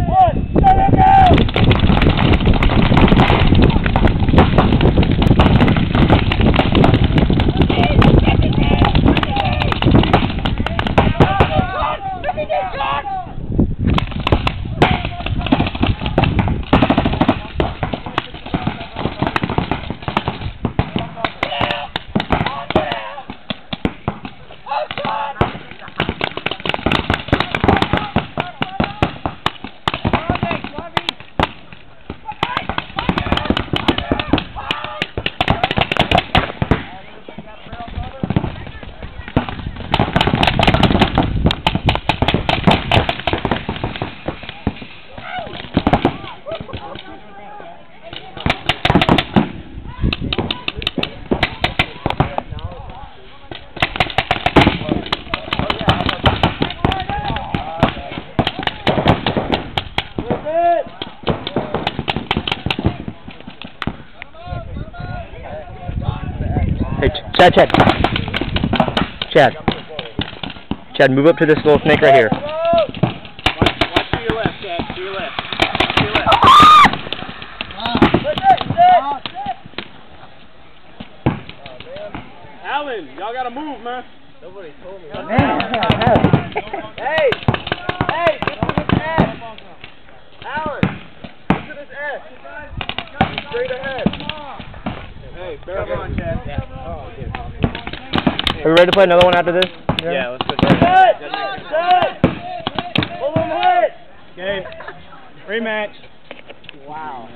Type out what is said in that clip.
Hey, Chad, move up to this little snake right here. Watch to your left, Chad. To your left. To your left. Alan, y'all gotta move, man. Nobody told me. Hey, get to this edge. Alan, get to this edge. Straight ahead. Hey, bear on, Chad. Are we ready to play another one after this? Yeah, let's go. Set! Pull him hit! Game. Rematch. Wow.